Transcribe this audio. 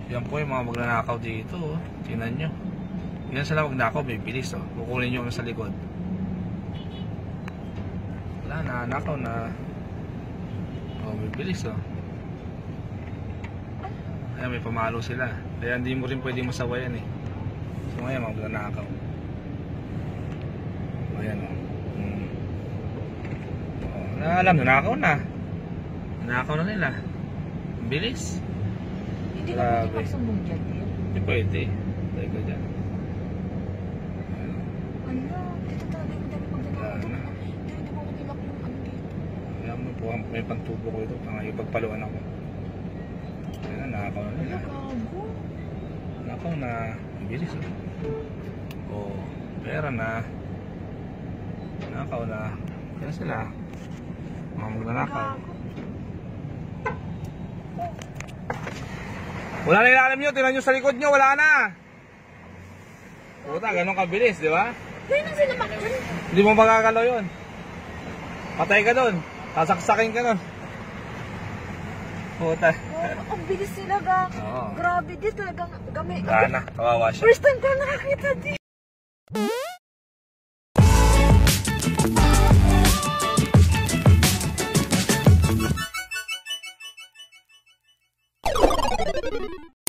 Yan po yung mga magnanakaw dito, oh. Tingnan nyo. Yan sila magnakaw, bibilis, oh. Kukunin nyo sa likod. Wala, nanakaw na. Oh, bibilis, oh. Ayan, may pamalo sila. Kaya hindi mo rin pwede masawayan, eh. So ngayon, magnanakaw. Ayan, oh. Oh, alam, nanakaw na. Nanakaw na nila. Ang bilis. Hindi na pwede magsumbong dyan, dear. Hindi pwede. Tayo ka dyan. Ano? Dito talaga yung dami magnanakaw. Hindi mo nilak yung ano dito. Kaya mo po, may pantubo ko ito. Ipagpaluan ako. Ayan, nanakaw na nila. Gago. Nanakaw na. Ang bilis, oh. Oh, pera na. Nanakaw na. Kaya sila. Mga magnanakaw. Wala na ilalim nyo, tingnan nyo sa likod nyo, wala na. Puta, ganun kabilis, di ba? Kaya na sila makyan. Hindi mo magagalaw yun. Patay ka dun, sasaksakin ka dun. Puta. Oh, ang bilis sila ga. Oo. Grabe din talagang gamay. Wala na, kawawa siya. First time ko nakakita din.